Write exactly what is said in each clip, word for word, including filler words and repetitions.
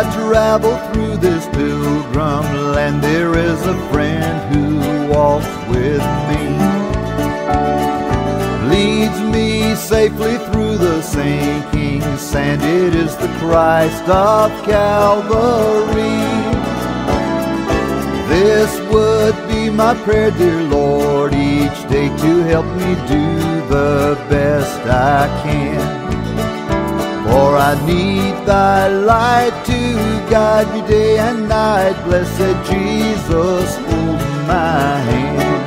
I travel through this pilgrim land, there is a friend who walks with me, leads me safely through the sinking sand. It is the Christ of Calvary. This would be my prayer, dear Lord, each day to help me do the best I can. For I need thy light to guide me day and night. Blessed Jesus, hold my hand.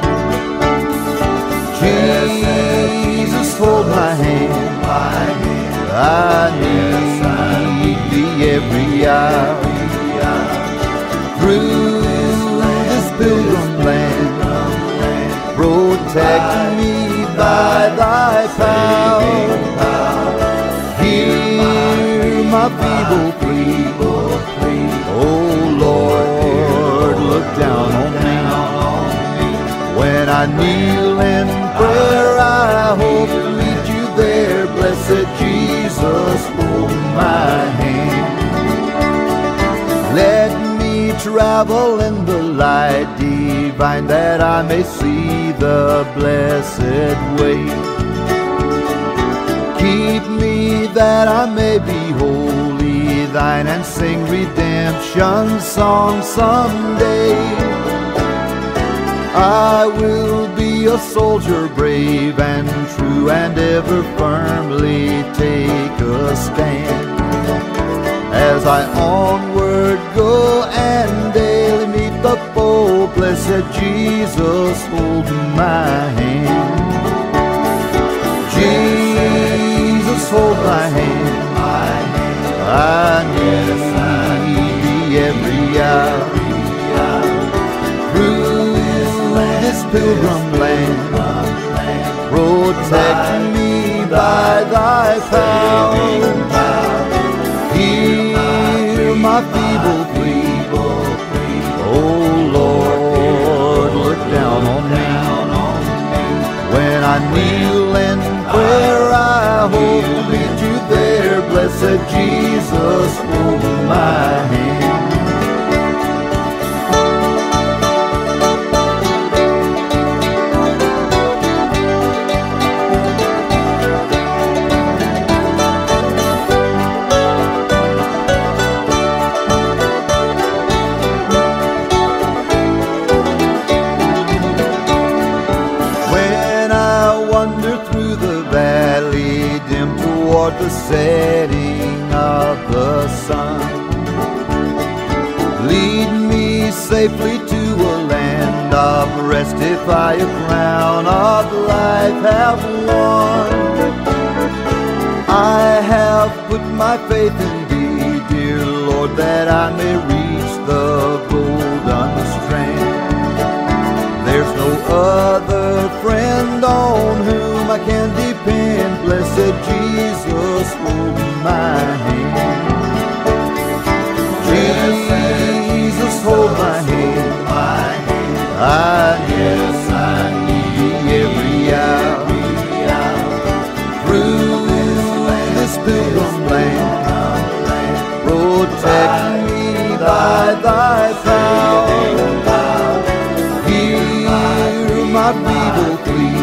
Jesus, hold my hand. I need thee every hour. Through this pilgrim land, protect me by thy power. Hear my feeble plea, oh Lord, look down on me. When I kneel in prayer, I hope to meet you there. Blessed Jesus, hold my hand. Let me travel in the light divine, that I may see the blessed way. Keep me that I may be wholly thine, and sing redemption song someday. I will be a soldier brave and true, and ever firmly take a stand, as I onward go and daily meet the foe. Blessed Jesus, hold my hand. Jesus, hold my hand. I need thee every hour. Through this pilgrim land, protect me by thy power. Hear my feeble plea, oh Lord, look down on me. When I kneel in prayer, I hope to meet you there. Blessed Jesus, hold my hand. Toward the setting of the sun, lead me safely to a land of rest, if I a crown of life have won. I have put my faith in thee, dear Lord, that I may reach the golden strand. There's no other friend on whom I can depend. Blessed Jesus, hold my hand. Jesus, hold my hand. I need thee every hour. Through this pilgrim land, protect me by thy power. Hear my feeble plea,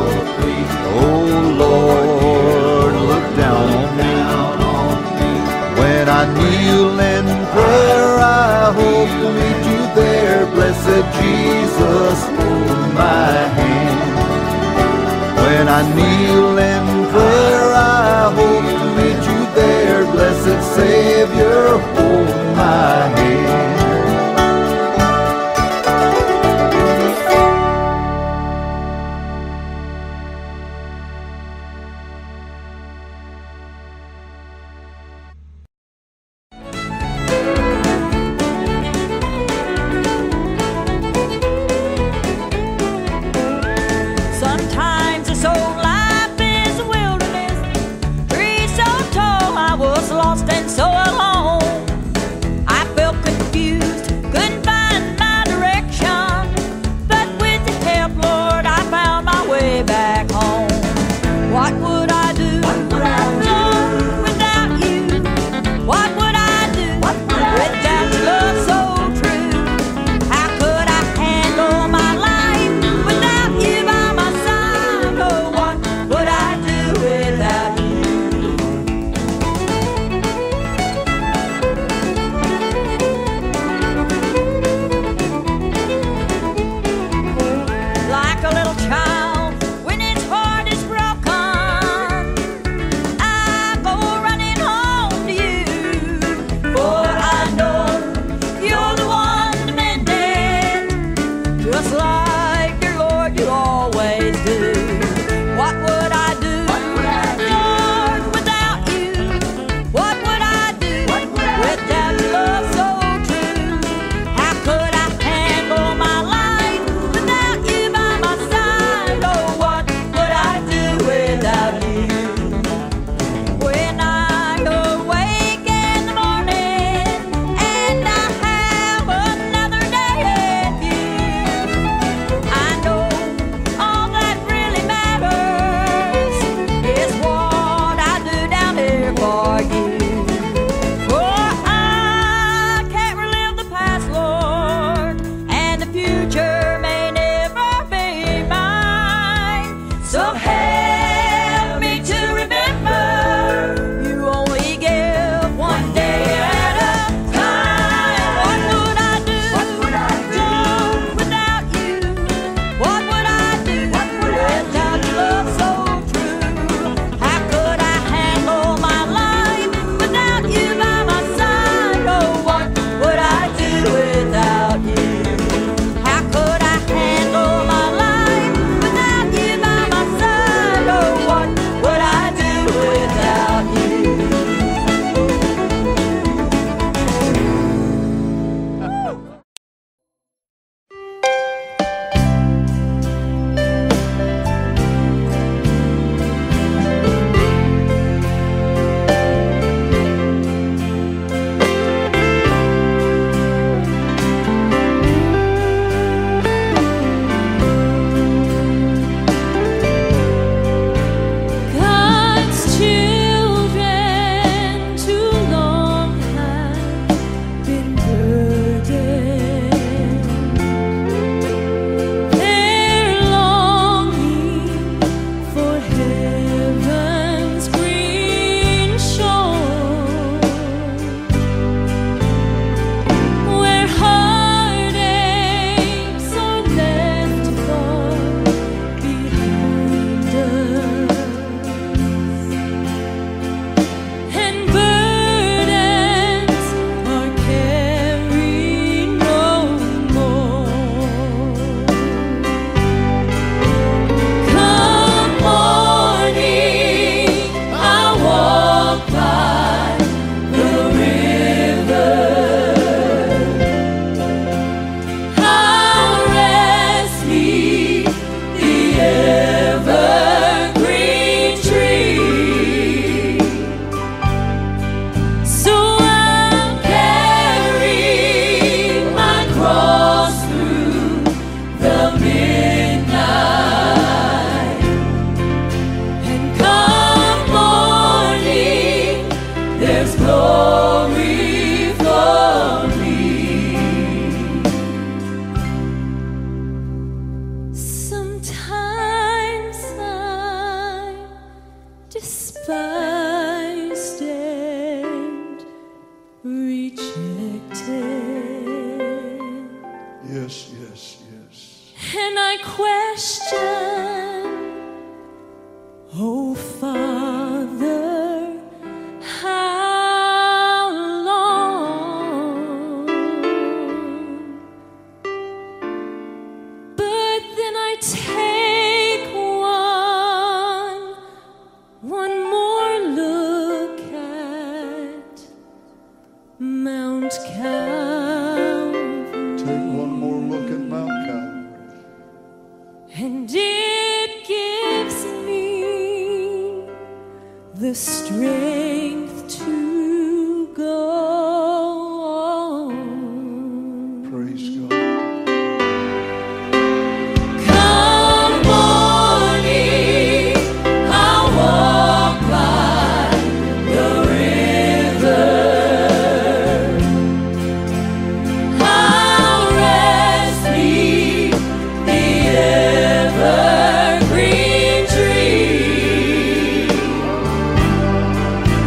oh Lord, look down on me. When I kneel in prayer, I hope to meet you there. Blessed Jesus, hold my hand. When I kneel in prayer, I hope to meet you there. Blessed Savior, hold my hand. So the strength to go on. Praise God. Come morning, I'll walk by the river. I'll rest beneath the evergreen tree.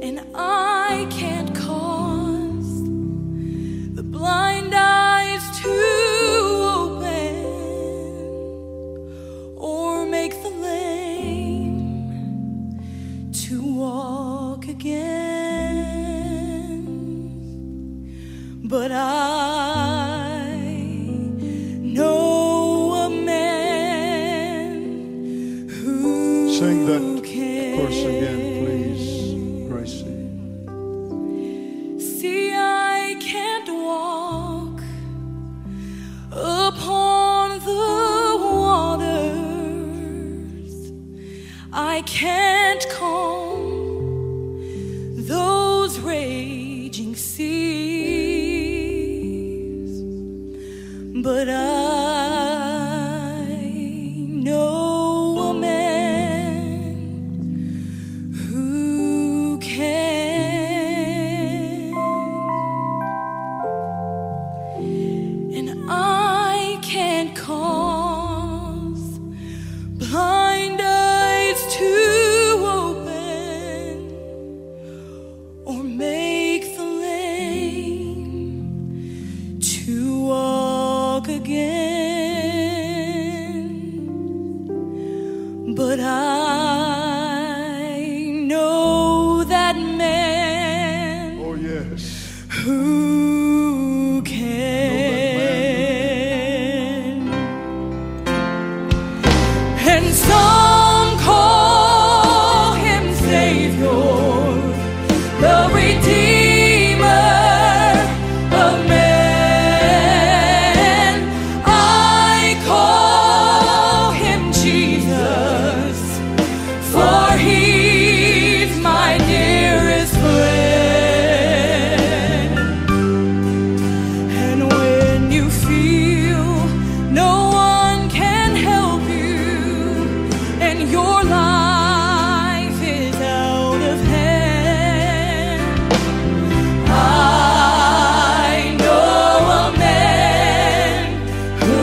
and I can't cause the blind eyes to open or make the lame to walk again, but I know a man who Sing that can. verse again, please, Gracie. See, I can't walk upon the waters, I can't calm those raging seas, but I know a man who can, and I can't cause blind eyes to open or make the lame to walk again, but I know that man Oh, yes. who can. And some call him Savior, the Redeemer of men. I call him Jesus, for he's my dearest friend. And when you feel no one can help you and your life is out of hand, I know a man who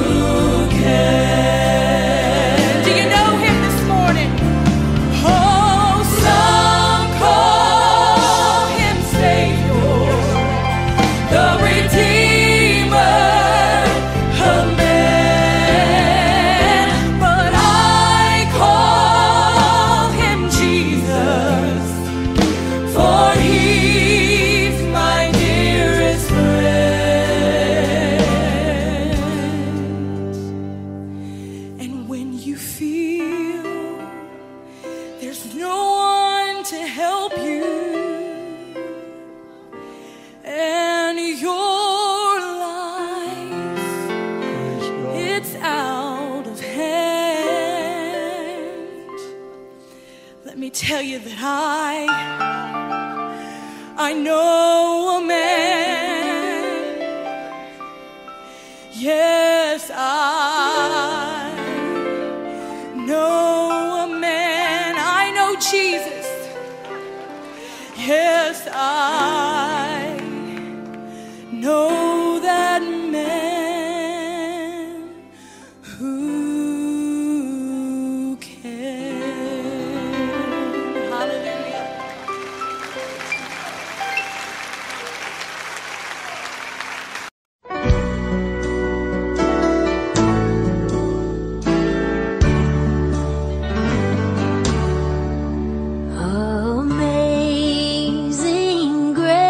can. Do you know him this morning? Oh, some call him Savior, the Redeemer of men, but I call him Jesus, for he's my dearest friend. And when you feel there's no one to help you and your life, Praise God. it's out of hand, let me tell you that I I know a man. Yes, I know a man. I know Jesus. Yes, I know that man who can. Hallelujah. Amazing grace.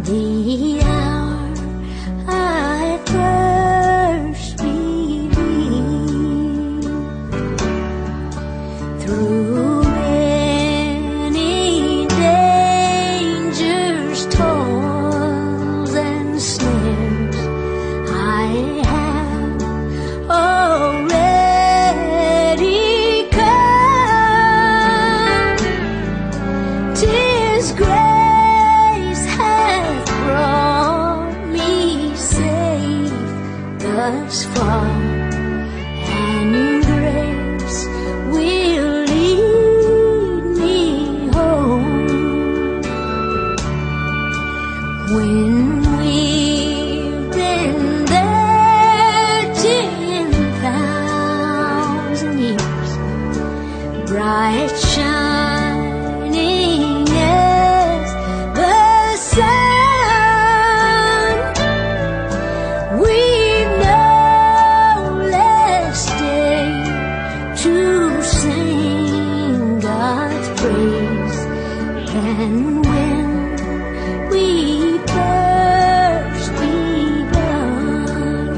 the hour I first believed. Through many dangers, toils, and snares, I have already come. 'Tis grace hath brought me safe thus far, and grace will lead me home. When we've been there ten thousand years, bright shining as the sun, we've no less day to sing God's praise than when we first begun.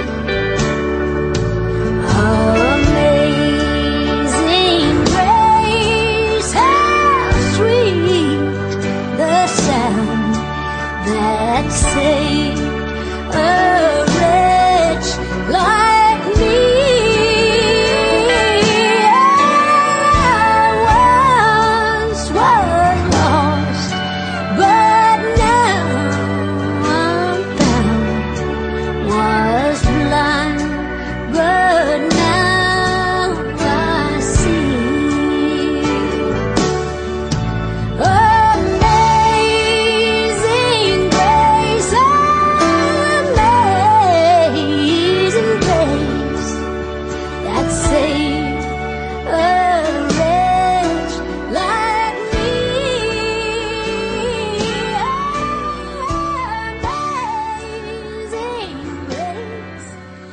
Amazing grace, how sweet the sound that saved a wretch like me. I once was lost, but now I'm found. Was blind, but now I see. Amazing grace, amazing grace, that saved a wretch like me. Amazing grace,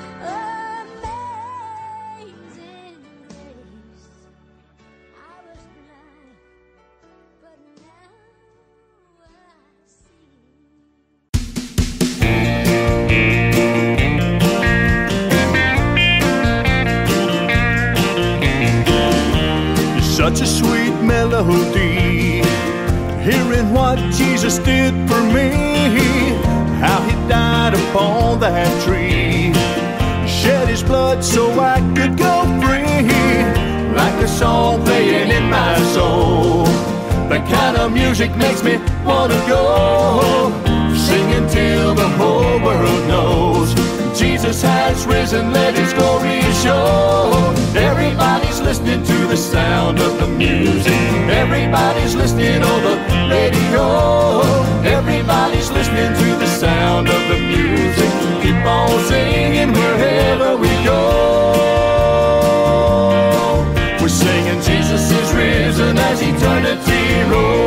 amazing grace. I was blind, but now I see. Such a sweet melody, hearing what Jesus did for me, how he died upon that tree, shed his blood so I could go free, like a song playing in my soul. That kind of music makes me wanna go, singing till the whole world knows Jesus has risen, let his glory show. Everybody's listening to the sound of the music. Everybody's listening on the radio. Everybody's listening to the sound of the music. Keep on singing wherever we go. We're singing Jesus is risen as eternity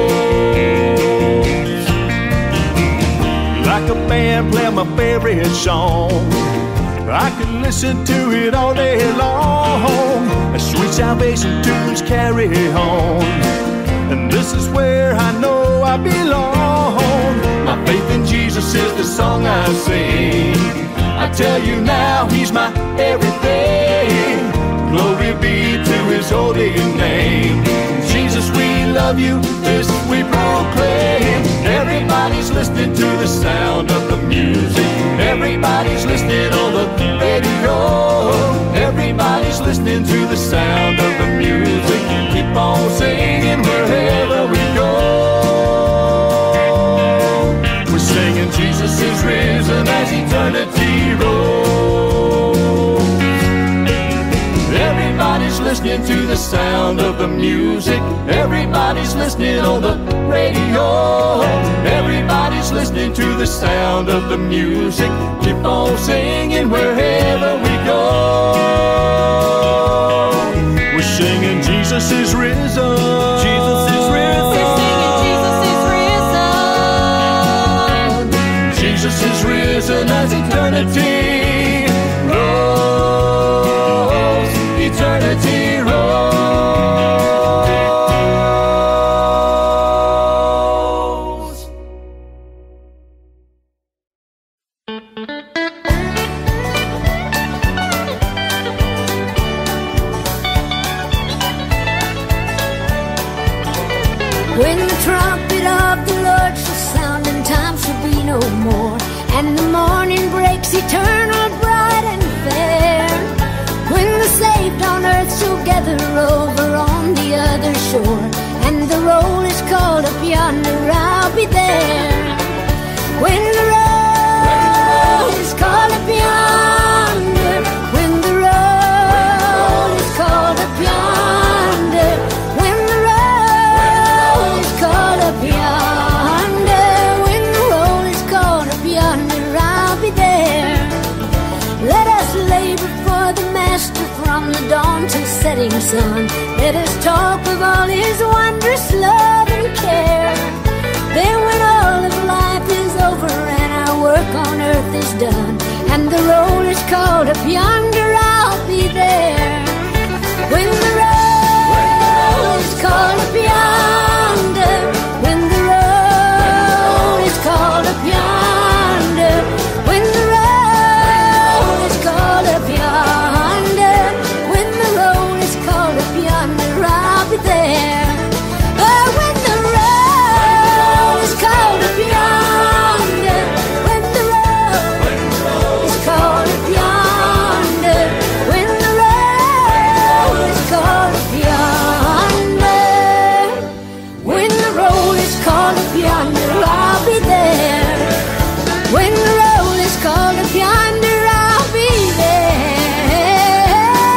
rolls. Like a band playing my favorite song, I could listen to it all day long. As sweet salvation tunes carry on, and this is where I know I belong. My faith in Jesus is the song I sing. I tell you now, he's my everything. Glory be to his holy name. Jesus, we love you, this we proclaim. Everybody's listening to the sound of the music. Everybody's listening on the radio. Everybody's listening to the sound of the music. Keep on singing wherever we go. We're singing Jesus is risen as eternity rolls. Everybody's listening to the sound of the music. Everybody's listening on the radio. Everybody's listening to the sound of the music. Keep on singing wherever we go. We're singing Jesus is risen. Jesus is risen. We're singing Jesus is risen. Jesus is risen as eternity rolls. Eternity rolls. peace eternal, bright and fair. When the saved on earth shall gather over on the other shore, and the roll is called up yonder, I'll be there. When the roll is called up yonder, when the roll is called up yonder, when the roll is called up yonder, when the roll is called up yonder, I'll be there. Let us labor for the Master from the dawn to setting sun. Let us talk of all His wondrous love and care. Then when all of life is over and our work on earth is done, and the roll is called up yonder, I'll be there. When the roll is called up yonder, when the roll is called up yonder, when the roll is called up yonder, when the roll is called up yonder, I'll be there. Oh, when the roll is called up yonder, when the roll is called up yonder, when the roll is called up yonder, when the roll is called up yonder, I'll be there. When the roll is called up yonder, I'll be there.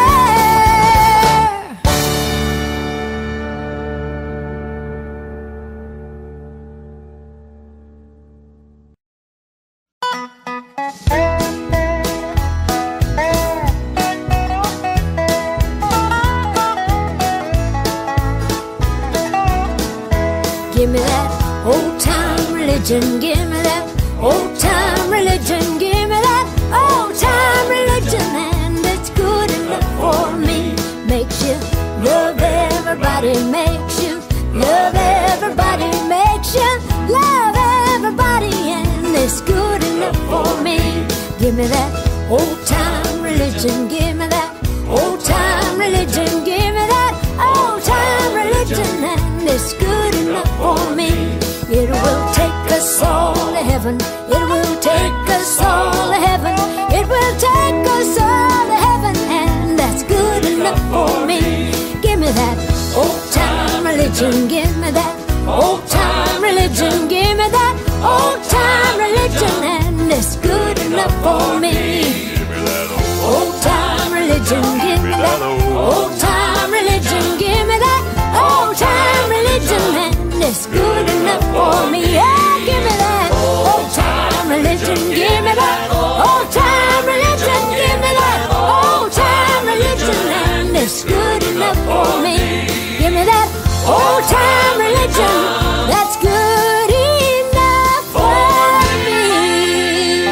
Give me that old time religion, give me that old time religion, give me that old time religion, and it's good enough for me. Makes you love everybody, makes you love everybody, makes you love everybody, and it's good enough for me. Give me that old time religion, give me that old time religion, give me that old time religion, and it's good enough for me. It will take us all to heaven, it will take us all to heaven, it will take us all to heaven, and that's good enough for me. Give me that old time religion, give me that old time religion, give me that old time religion, and it's good enough for me. Old time religion, give me that old time religion, give me that old time religion, and it's good enough for me. Yeah, give me that old time religion, give me that old time religion, give me that old time religion, and it's good enough for me. Give me that old time religion, that's good enough for me.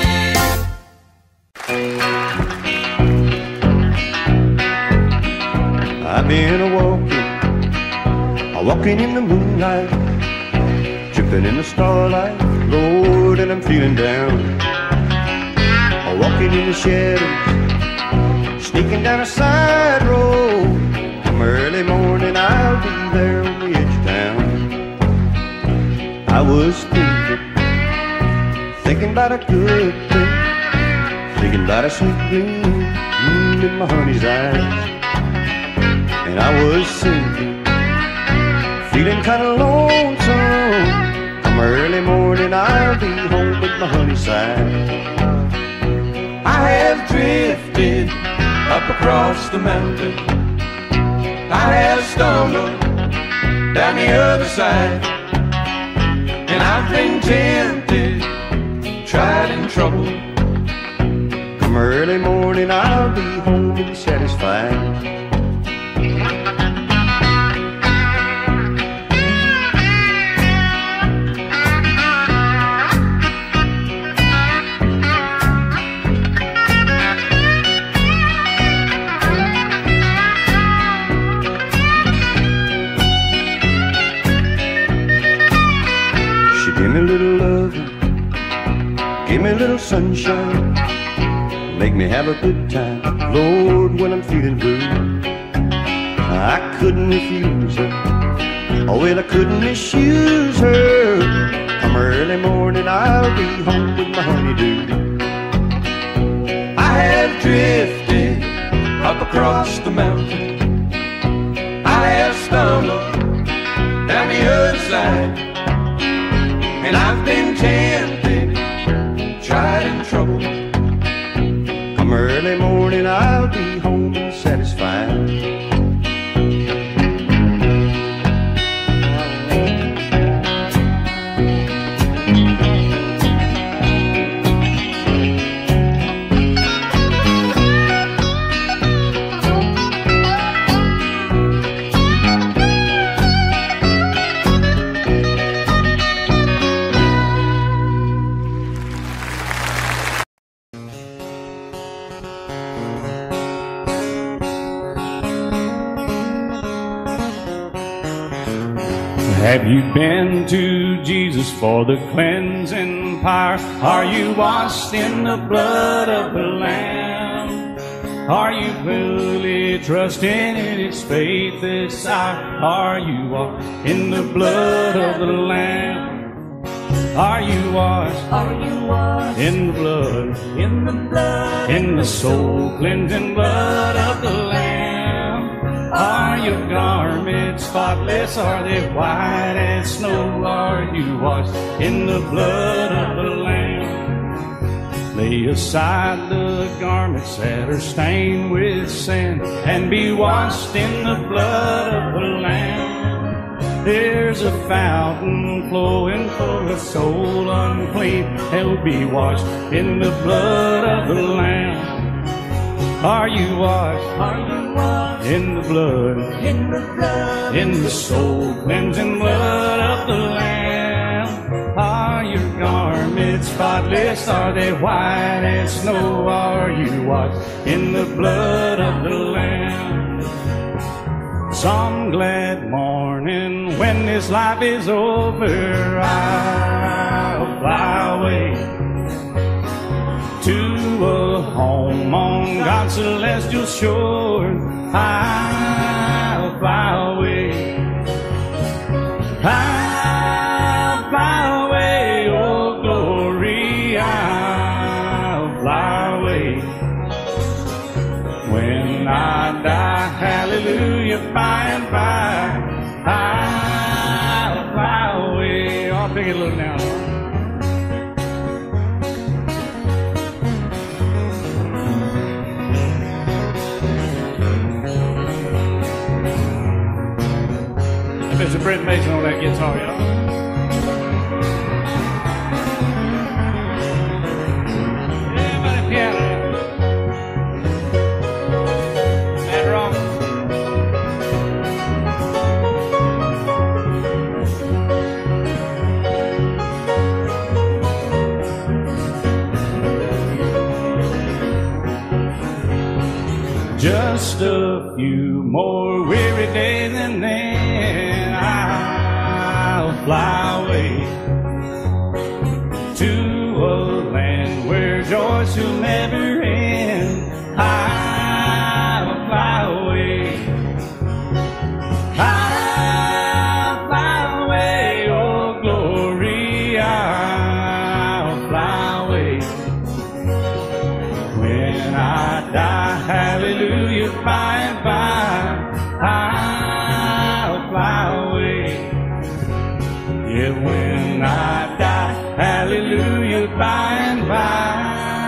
I've been a walking, a walking in the moonlight, tripping in the starlight, Lord, and I'm feeling down. A walking in the shadows, sneaking down a side road. Come early morning, I'll be there on the edge of town. I was thinking, thinking about a good thing, thinking about a sweet gleam mm, in my honey's eyes. And I was singing, feeling kind of lonesome. Come early morning, I'll be home with my honey side. I have drifted up across the mountain, I have stumbled down the other side, and I've been tempted, tried and troubled. Come early morning, I'll be home and satisfied. Give me a little loving, give me a little sunshine, make me have a good time, Lord, when I'm feeling blue. I couldn't refuse her, oh well I couldn't misuse her. Come early morning, I'll be home with my honeydew. have drifted up across the mountain. I have stumbled down the other side, and I've been tempted, tried and troubled. Come early morning, I'll be home satisfied. Have you been to Jesus for the cleansing power? Are you washed in the blood of the Lamb? Are you fully trusting in His faith this hour? Are you washed in the blood of the Lamb? Are you washed? Are you washed in the blood? in the blood? In the soul cleansing blood of the Lamb? Are your garments spotless? Are they white as snow? Are you washed in the blood of the Lamb? Lay aside the garments that are stained with sin and be washed in the blood of the Lamb. There's a fountain flowing for a soul unclean. They'll be washed in the blood of the Lamb. Are you washed? Are you washed in the blood? in the blood? In the soul cleansing blood of the Lamb? Are your garments spotless? Are they white as snow? Are you washed in the blood of the Lamb? Some glad morning when this life is over, I'll fly away to a home on God's celestial shore. I'll fly away, I'll fly away, oh glory, I'll fly away. When I die, hallelujah, by and by, I'll fly away. Oh, I'll pick it a little now. Mister Brent Mason on that guitar, y'all. Everybody piano. That wrong. Just a few more weary days and then I'll fly away to a land where joy shall never end. I'll fly away, I'll fly away, oh glory, I'll fly away. When I die, hallelujah, by and by, I'll fly away. Yeah, when I die, hallelujah, by and by,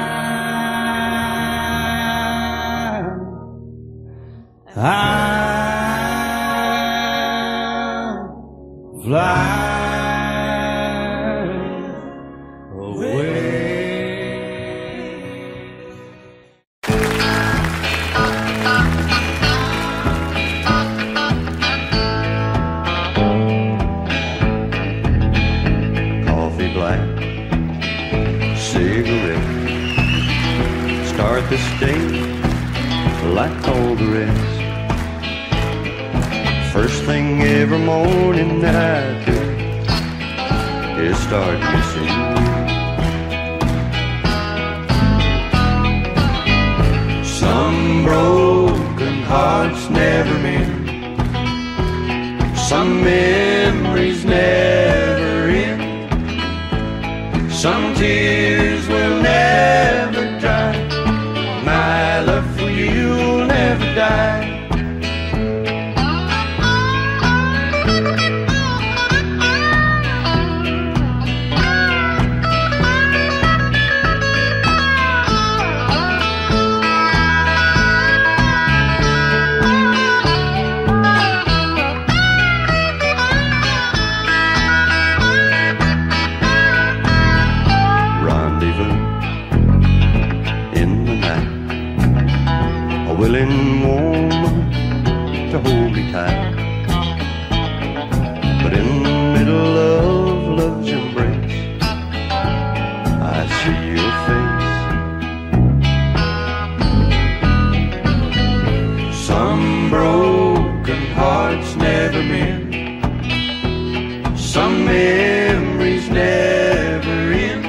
I'll fly away. Start this day like all the rest. First thing every morning I do is start missing you. Some broken hearts never mend, some memories never end, some tears will never dry. My die. Willing woman to hold me tight, but in the middle of love's embrace, I see your face. Some broken hearts never mend, some memories never end,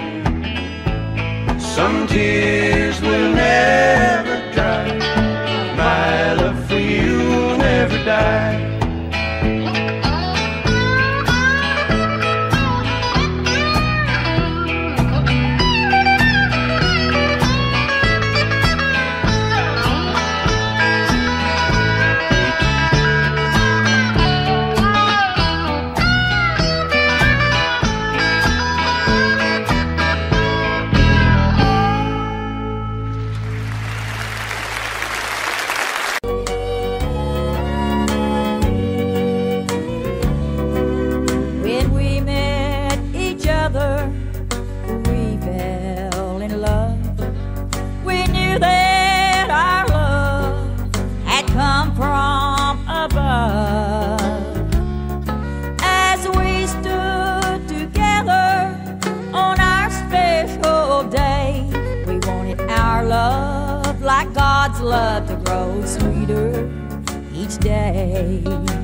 some tears will never dry. My love for you will never die. Love to grow sweeter each day.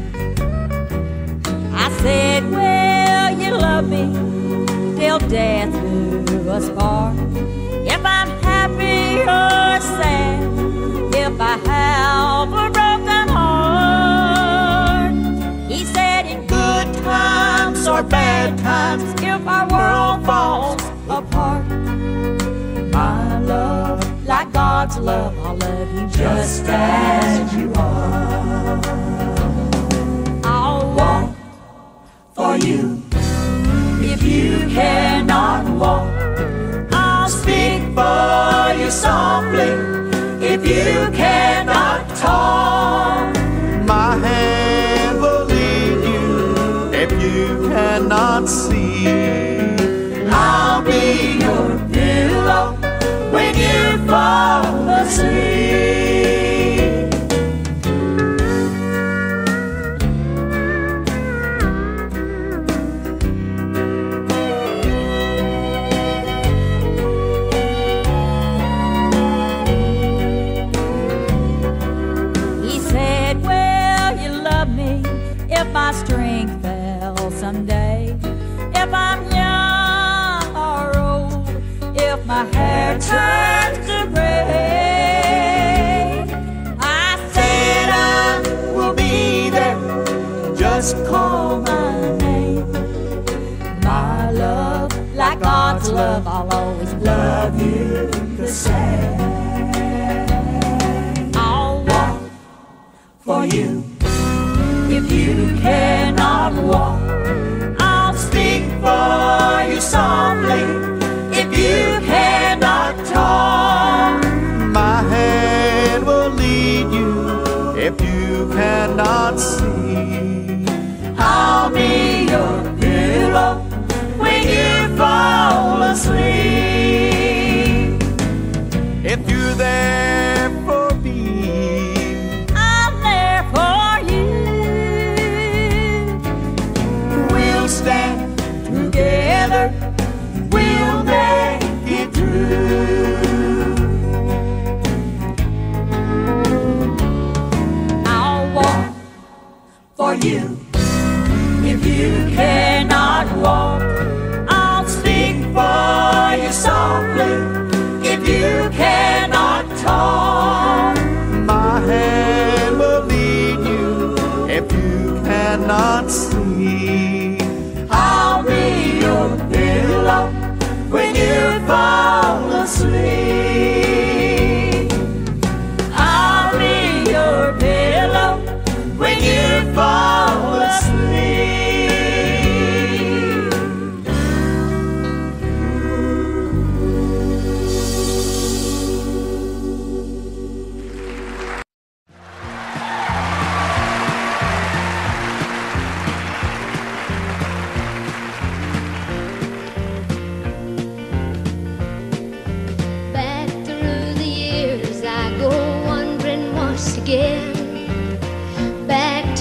I said, will you love me till death do us part? If I'm happy or sad, if I have a broken heart. He said, in good times or bad times, if our world falls apart, my love, like God's love, I'll love you just as you are. I'll walk for you if you cannot walk. I'll speak for you softly if you cannot talk. My hand will lead you if you cannot see. I'll be your pillow when you fall asleep. He said, will you love me if my strength fell someday? If I'm young or old, if my hair turns to gray, I said I will be there, just call my name. My love, like God's love, I'll always love you the same. I'll walk for you if you cannot walk. I'll speak for you softly if you cannot talk. My hand will lead you if you cannot see. I'll be your pillow when you fall asleep. If you're there for me, I'm there for you.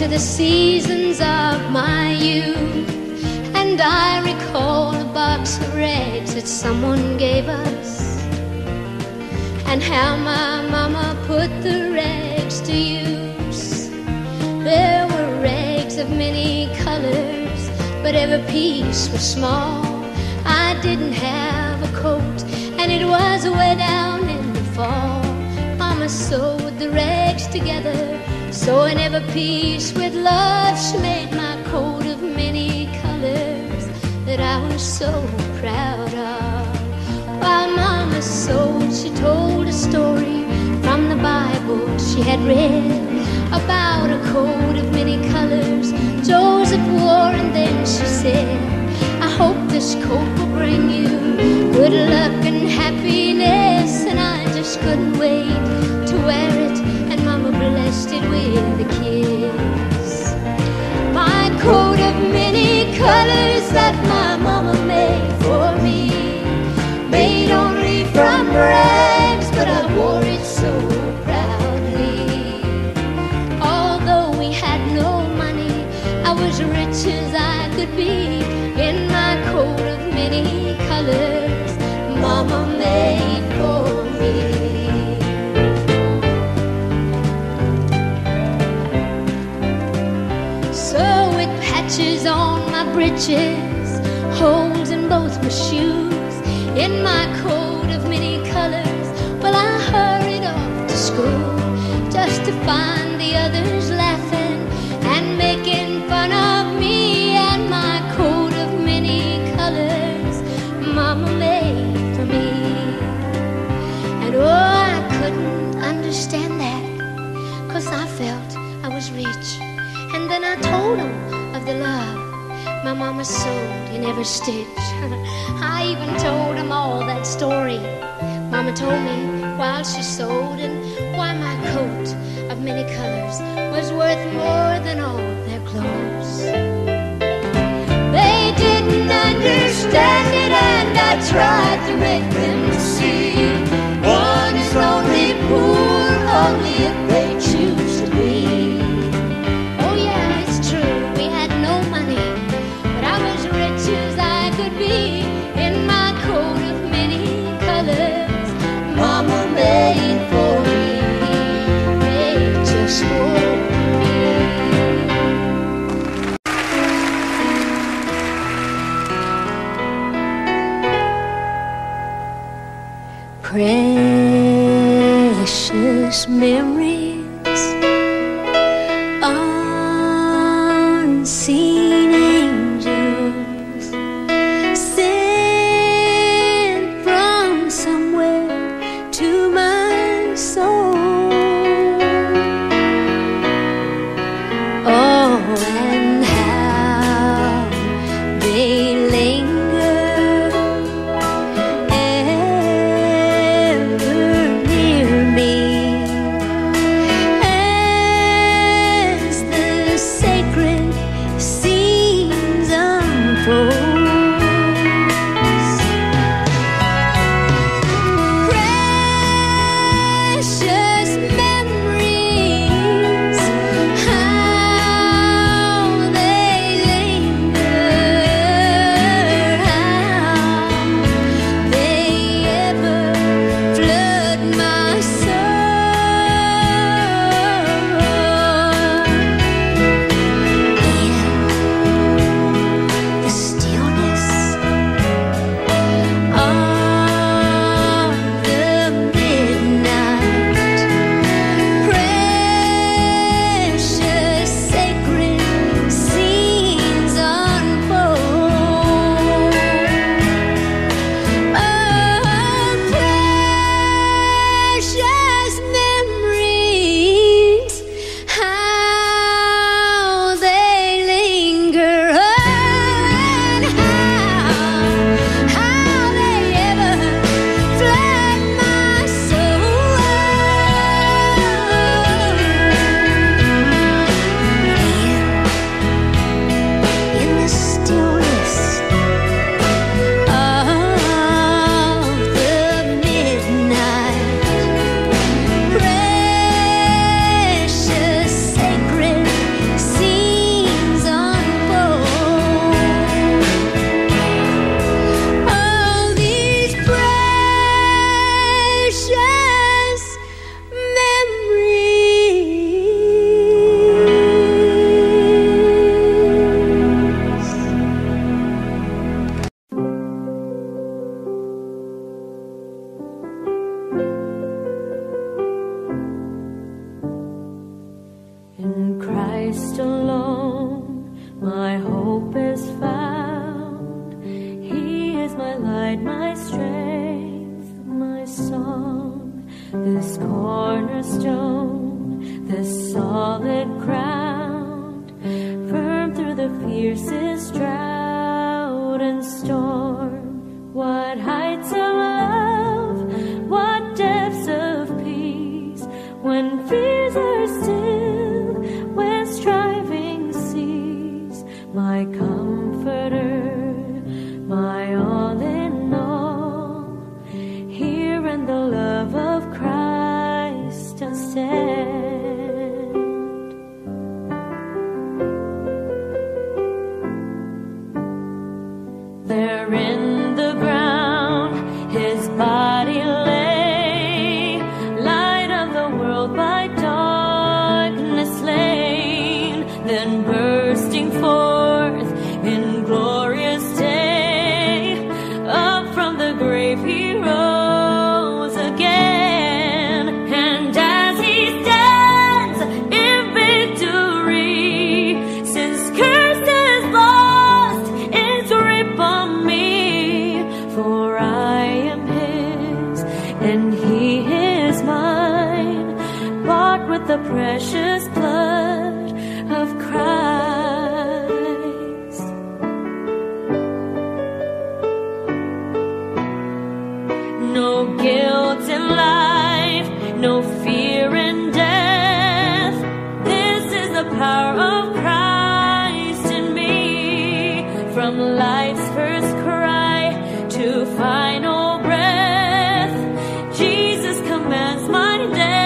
to the seasons of my youth, and I recall a box of rags that someone gave us, and how my mama put the rags to use. There were rags of many colors, but every piece was small. I didn't have a coat, and it was way down in the fall. Mama sewed the rags together, sewing every piece with love. She made my coat of many colors that I was so proud of. While Mama sewed, she told a story from the Bible she had read about a coat of many colors Joseph wore, and then she said, I hope this coat will bring you good luck and happiness. And I just couldn't wait to wear it, and Mama blessed it with a kiss. My coat of many colors that my mama made for me, made only from rags, but I wore it so proudly. Although we had no money, I was rich as I could be in my coat of many colors Mama made for me. So with patches on my breeches, holes in both my shoes, in my coat of many colors, well, I hurried off to school just to find the others laughing and making fun of me and my coat of many colors Mama made for me. And oh, I couldn't understand that, 'cause I felt I was rich. And then I told him of the love my mama sewed in every stitch. I even told him all that story Mama told me while she sewed, and why my coat of many colors was worth more than all their clothes. They didn't understand it, and I tried to make them see one is only poor only if they choose to be. Oh yeah, it's true, we had no money, but I was rich as I could be in my coat of many colors Mama made for me, made just for me. Precious memories, unseen angels sent from somewhere to my soul. Oh, and how they linger ever near me, my light, my strength, my song, this cornerstone, this solid ground, firm through the fiercest drought and storm. What heights of love, what depths of peace, when fears are still, when striving cease. My comforter, my all in all, here in the love of Christ I stand. There in the ground his body lay, light of the world by darkness slain, then bursting forth in glorious day, up from the grave he rose again. And as he stands in victory, since cursed is lost its grip on me, for I am his and he is mine, bought with the precious blood of Christ. No guilt in life, no fear in death. This is the power of Christ in me. From life's first cry to final breath, Jesus commands my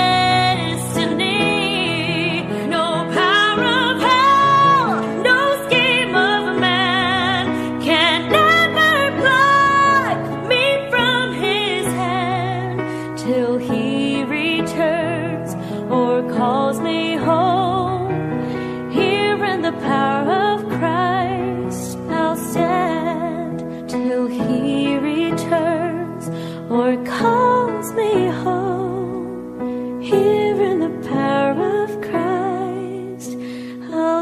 destiny. No power of hell, no scheme of man can ever pluck me from his hand, till he returns or calls me home. Here in the power of Christ I'll stand, till he returns or calls me home. Here in the power of Christ I'll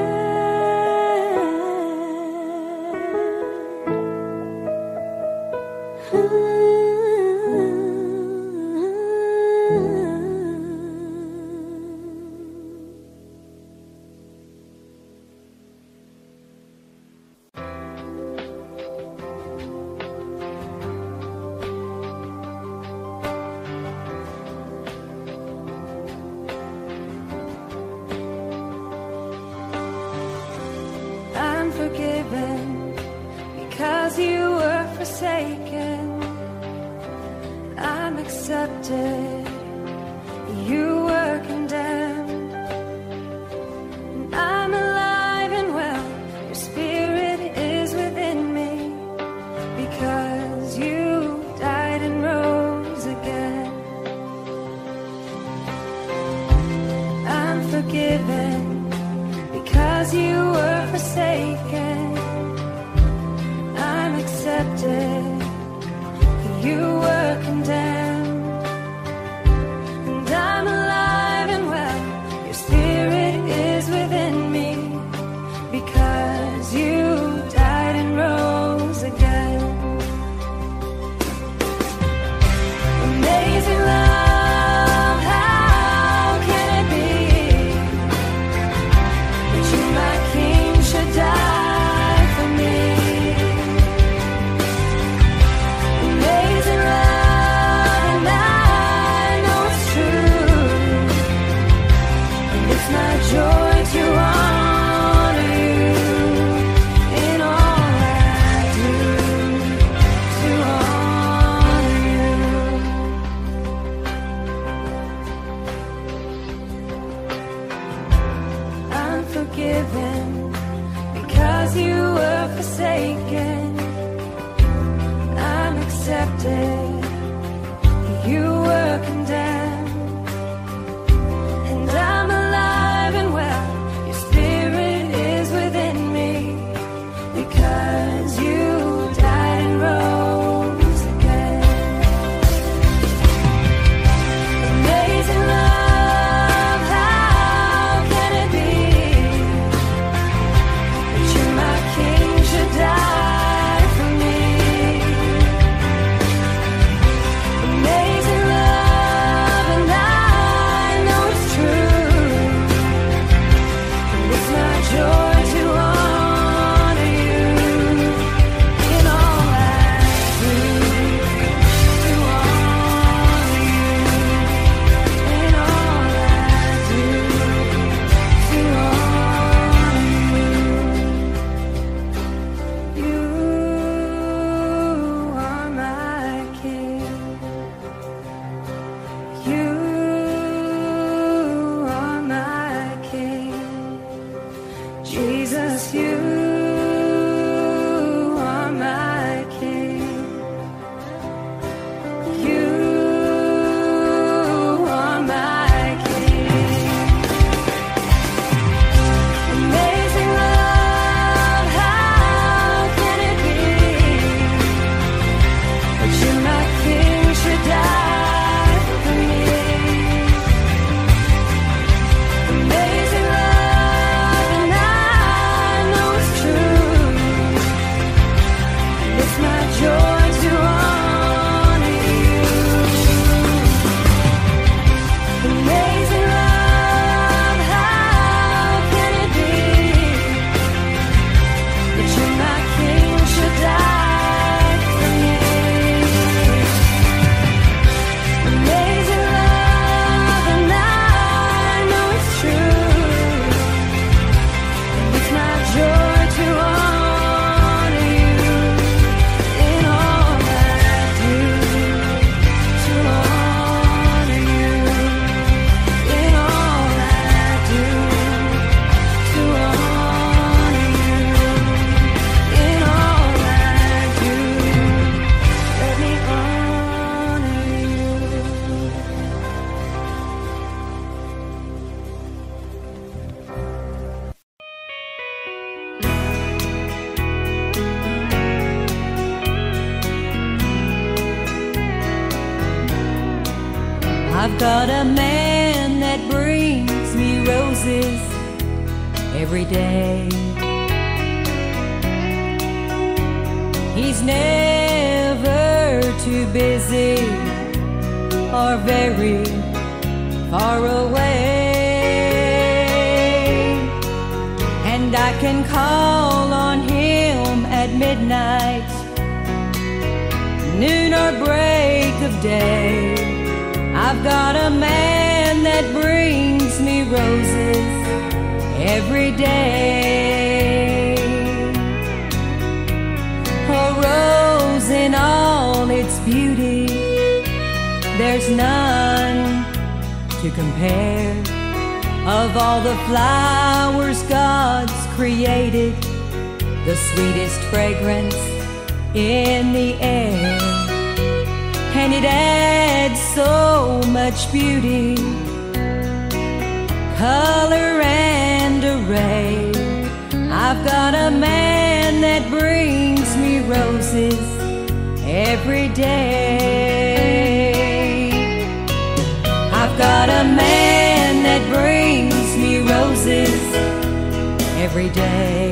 I'm forgiven because you were forsaken. I'm accepted, you were condemned. And I'm alive and well, your spirit is within me, because you died and rose again. I'm forgiven because you were forsaken. I'm accepted, you were condemned. And I'm alive and well, your spirit is within me, because you died and rose again. Amazing love, how can it be that you, my King, should die for me? Amazing love, and I know it's true, and it's my joy to honor you in all I do, to honor you. I'm forgiven because you were forsaken. I'm accepted, you were condemned. And I'm alive and well, your spirit is within me, because you died and rose again. Amazing love, how can it be that you, my King, should die for me? I've got a man that brings me roses every day. He's never too busy or very far away, and I can call on him at midnight, noon or break of day. I've got a man that brings me roses every day. A rose in all its beauty, there's none to compare. Of all the flowers God's created, the sweetest fragrance in the air. And it adds so much beauty, color and array. I've got a man that brings me roses every day. I've got a man that brings me roses every day.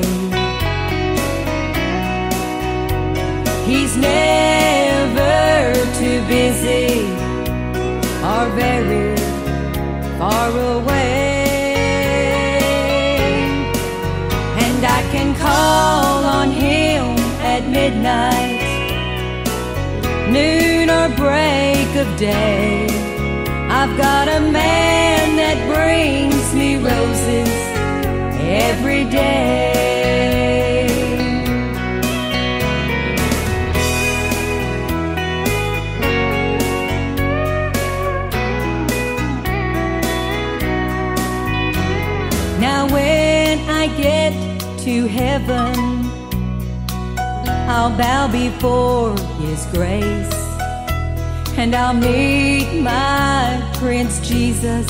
He's never too busy or very far away, and I can call on him at midnight, noon or break of day. I've got a man that brings me roses every day. Now when I get to heaven, I'll bow before His grace, and I'll meet my Prince Jesus.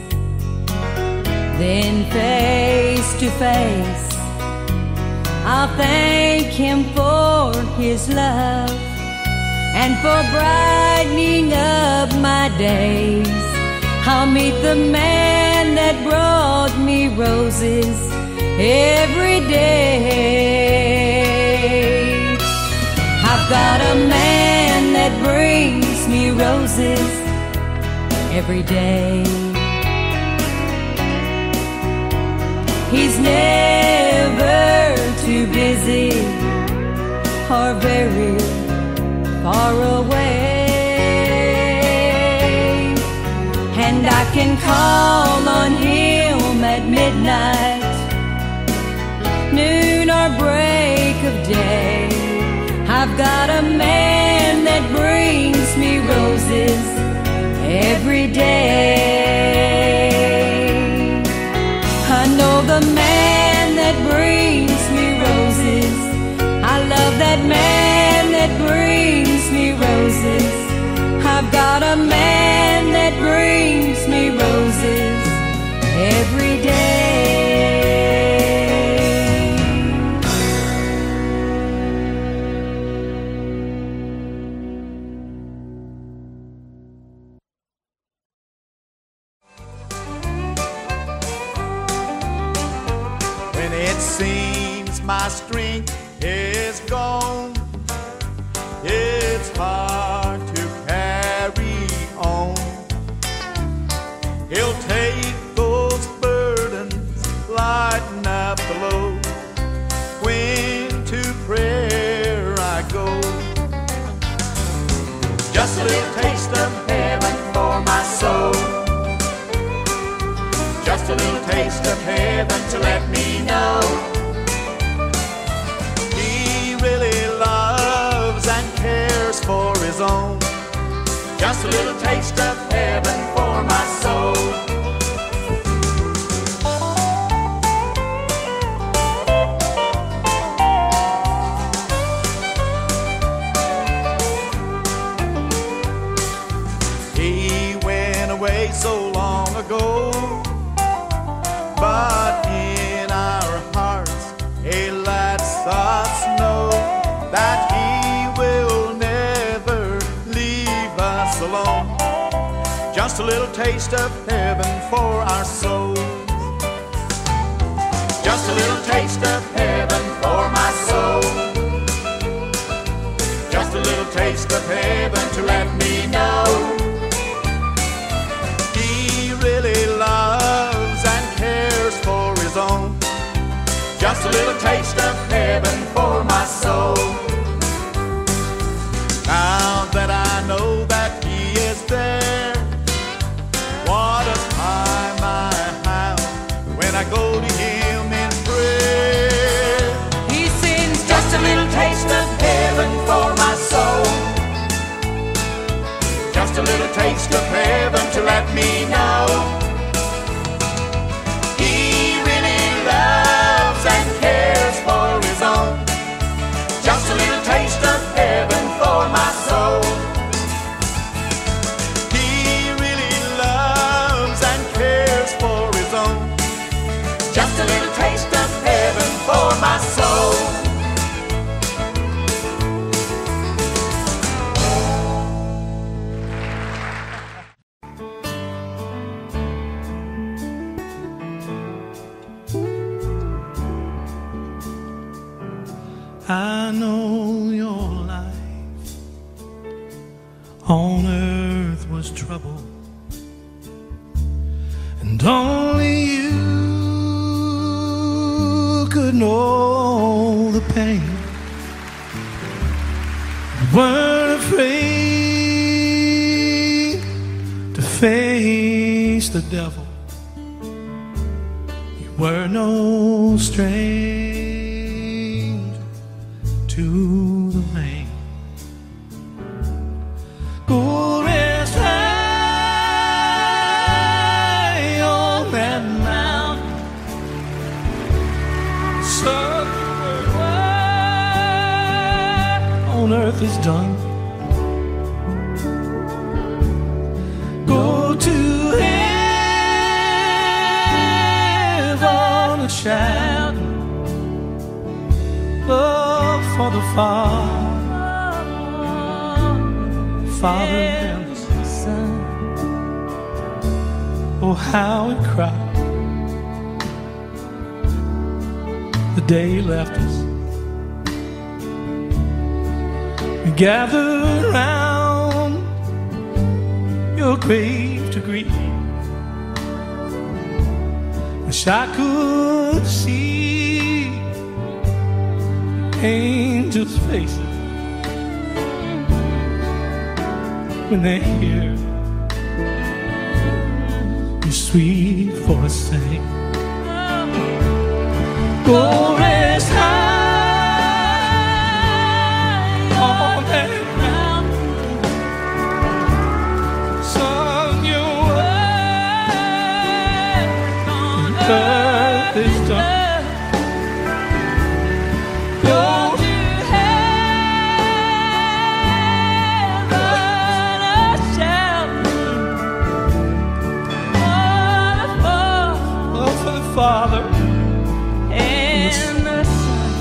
Then face to face, I'll thank Him for His love and for brightening up my days. I'll meet the man that brought me roses every day. I've got a man that brings me roses every day. He's never too busy or very far away, and I can call on him at midnight, noon or break of day. I've got a man that brings me roses every day. I know the man that brings me roses. I love that man that brings me roses. I've got a man that brings me roses every day. When it seems my strength is gone, it's hard to carry on. He'll take those burdens, lighten up the load. When to prayer I go, just a little taste of heaven for my soul. Just a little taste of heaven to let me know He really loves and cares for His own. Just a little taste of heaven for my soul. He went away so long ago, but in our hearts He lets us know that He will never leave us alone. Just just a little taste of heaven for our souls. Just a little taste of heaven for my soul. Just a little taste of heaven to let me know He really loves and cares for His own. Just a little taste of heaven for my soul. Now that I know that He is there, what a time I have when I go to Him in prayer. He sings just a little taste of heaven for my soul. Just a little taste of heaven to let me know He really loves and cares for His own. Just a little taste of heaven for my soul. He really loves and cares for His own. Just a little taste of heaven for my soul. I know your life on earth was trouble, and only you could know the pain. You weren't afraid to face the devil. You were no stranger to the rain. Go rest high on that mountain, son, on earth is done. Go to heaven and shout love for the Father, Father and the Son. Oh, how we cried the day He left us. We gathered round your grave to grieve. Wish I could see angels' faces when they hear your sweet voice sing. Go rest high on that mountain, son, your work on earth is done. Father and the Son.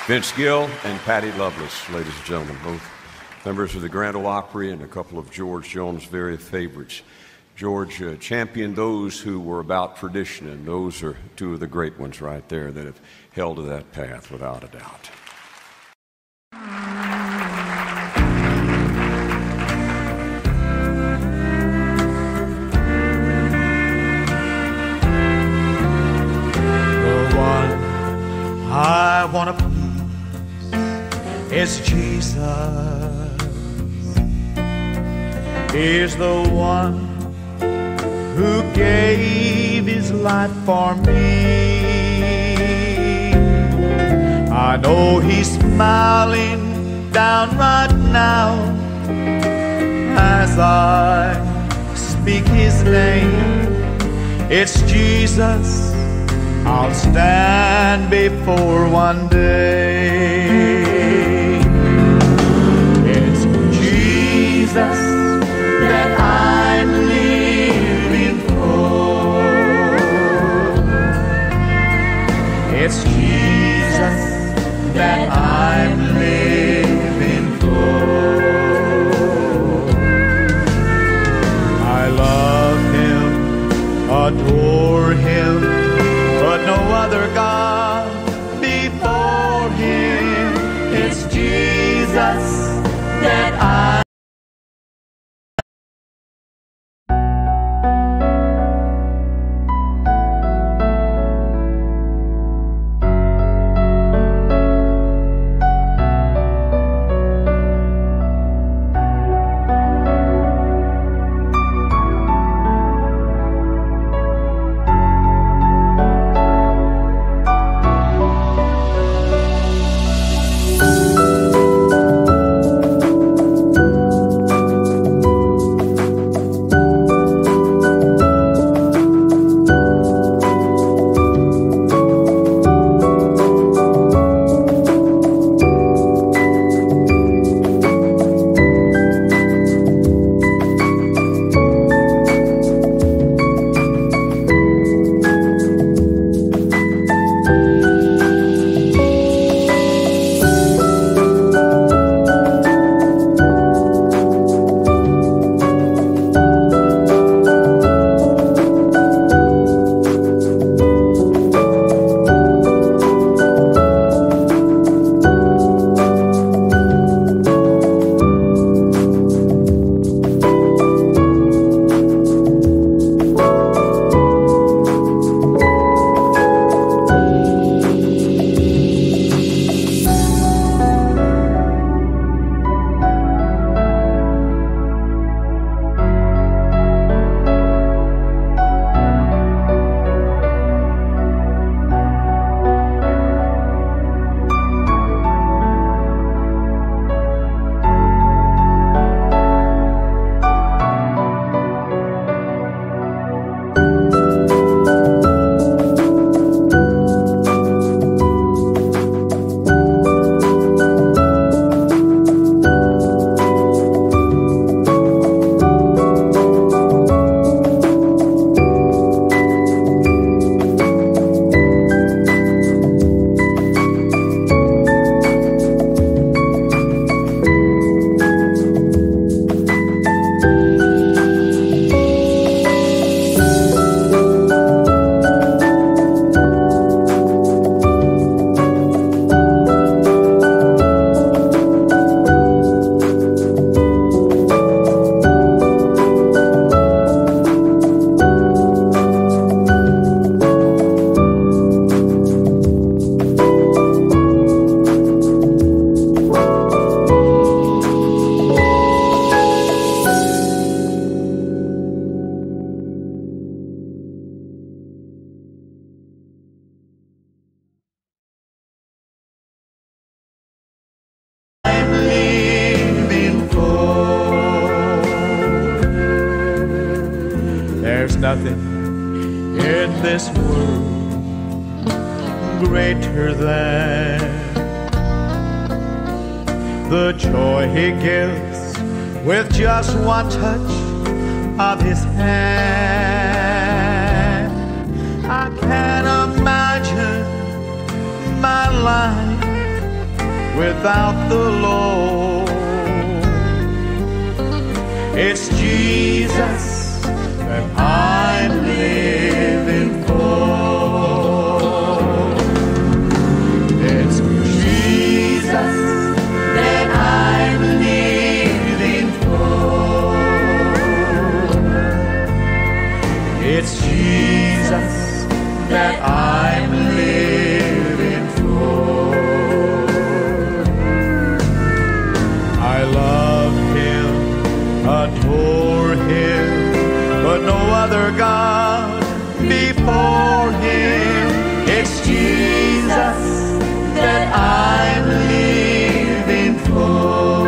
Vince Gill and Patty Loveless, ladies and gentlemen, both members of the Grand Ole Opry and a couple of George Jones' very favorites. George uh, championed those who were about tradition, and those are two of the great ones right there that have held to that path without a doubt. The one I want to is Jesus, is the one who gave his life for me. I know he's smiling down right now as I speak his name. It's Jesus I'll stand before one day. Jesus that I'm living for. It's Jesus that I'm living for. I love him, adore him, but no other God before him. It's Jesus that I nothing in this world greater than the joy he gives with just one touch of his hand. I can't imagine my life without the Lord. It's Jesus that I'm living for. It's Jesus that I'm living for. It's Jesus that I'm living for. I love Him, adore Him, but no other God before Him. It's Jesus that I'm living for.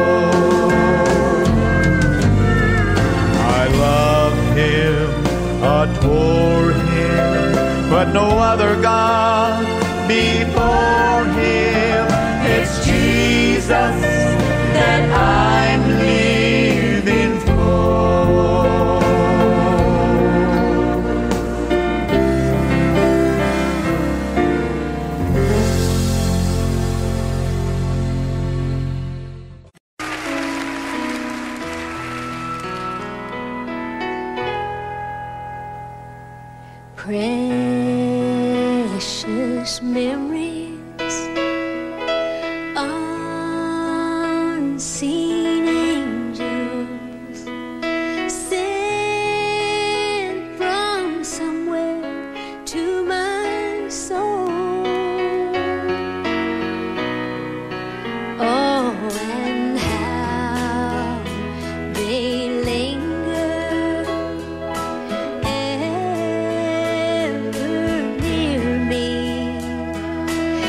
I love Him, adore Him, but no other God before Him. It's Jesus that I'm living for. Precious memories, unseen angels sent from somewhere to my soul. Oh, and how they linger ever near me.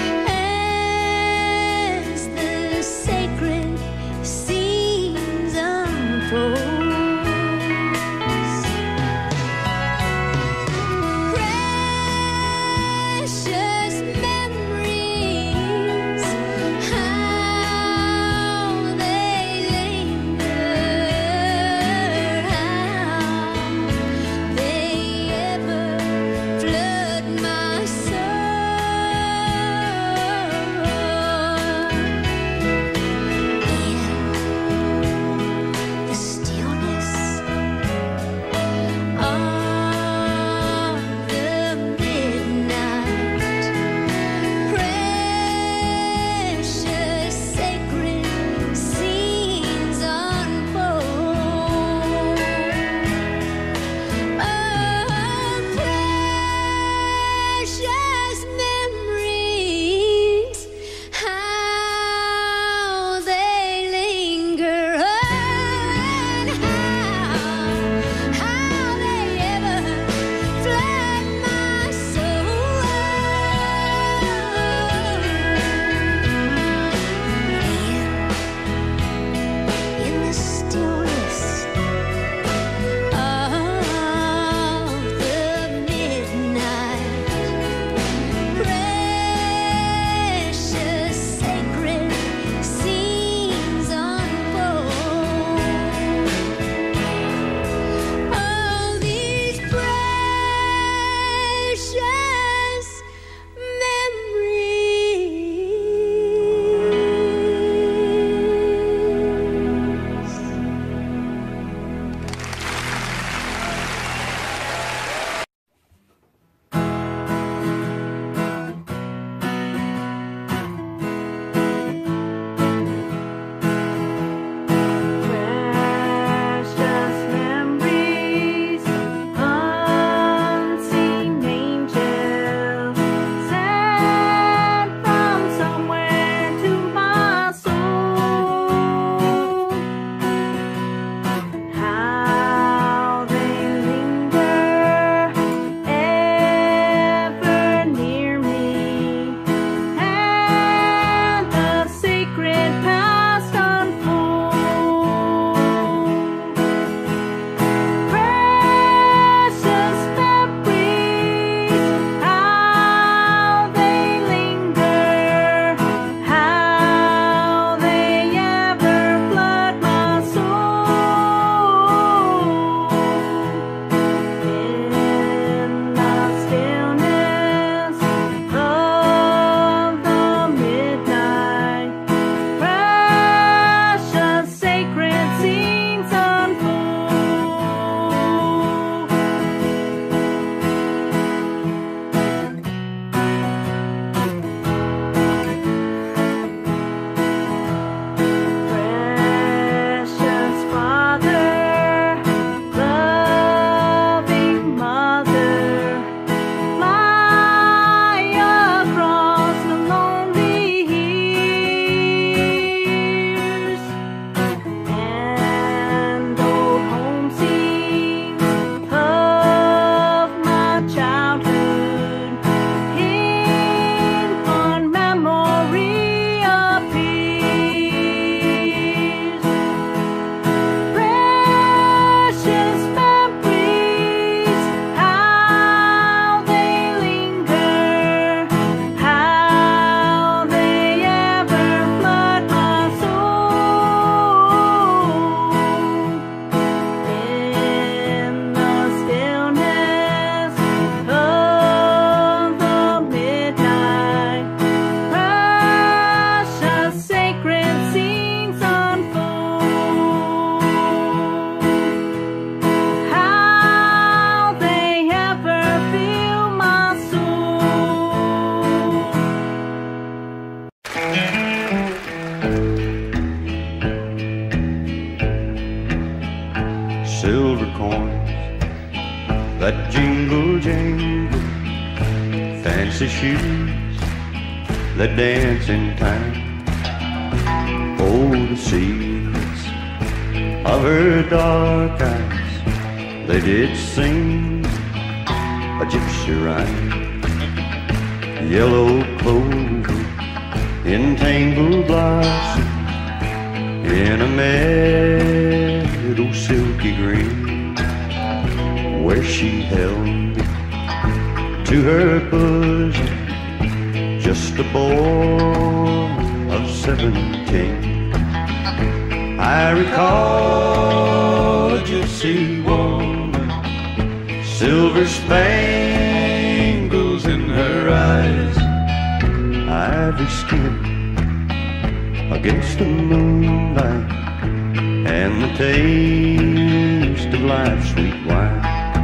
jingle, jingle, fancy shoes that dance in time. Oh, the secrets of her dark eyes, they did sing a gypsy rhyme. Yellow clover in tangled blossom, in a meadow silky green, where she held me to her bosom, just a boy of seventeen. I recall a gypsy woman, silver spangles in her eyes, ivory skin against the moonlight, and the taste of life's sweet wine.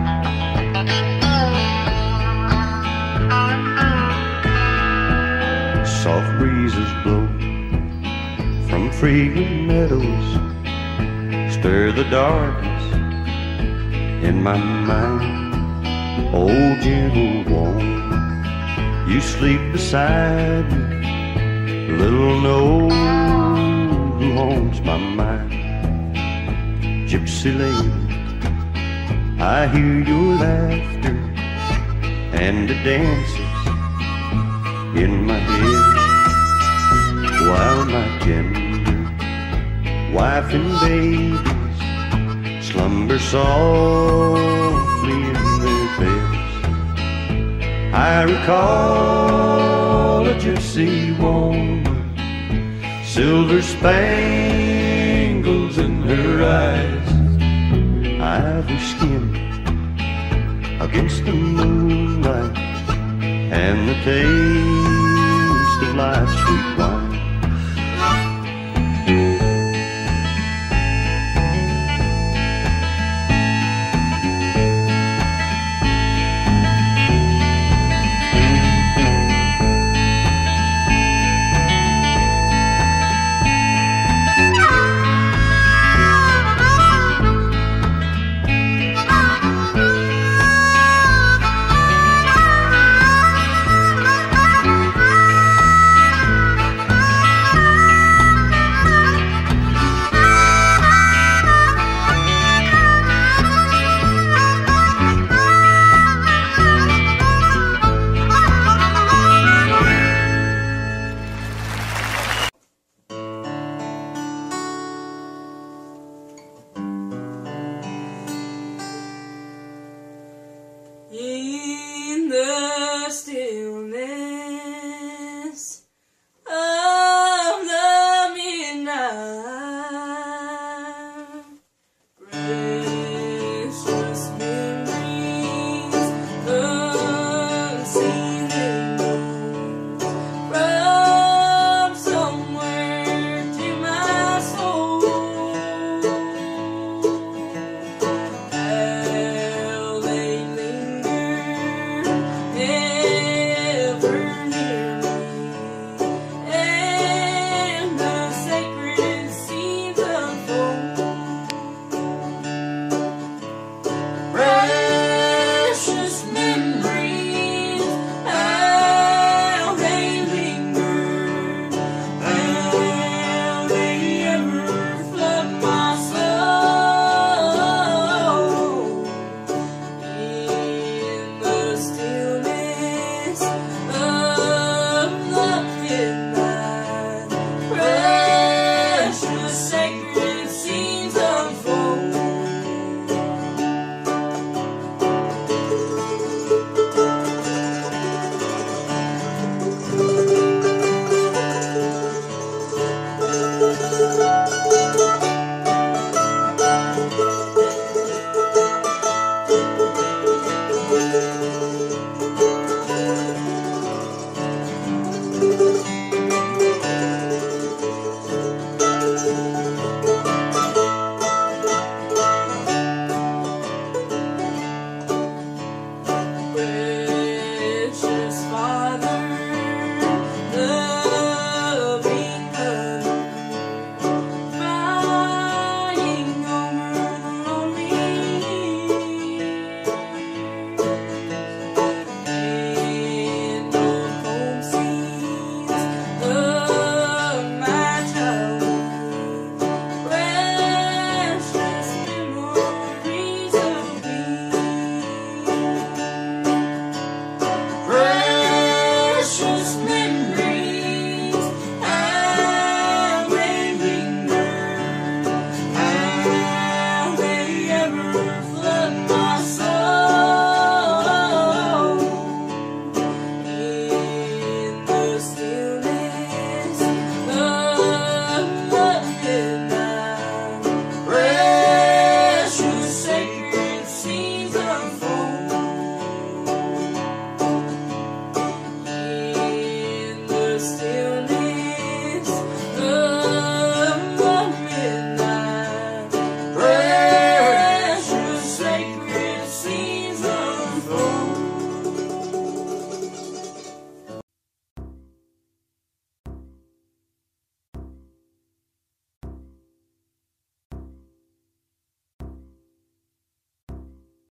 Soft breezes blow from fragrant meadows, stir the darkness in my mind. Oh, gentle woman, you sleep beside me, little know who haunts my mind. Gypsy lady, I hear your laughter and the dances in my head, while my tender wife and babies slumber softly in their beds. I recall a gypsy woman, silver spangles in her eyes, ivory skin against the moonlight, and the taste of life's sweet wine. Yeah.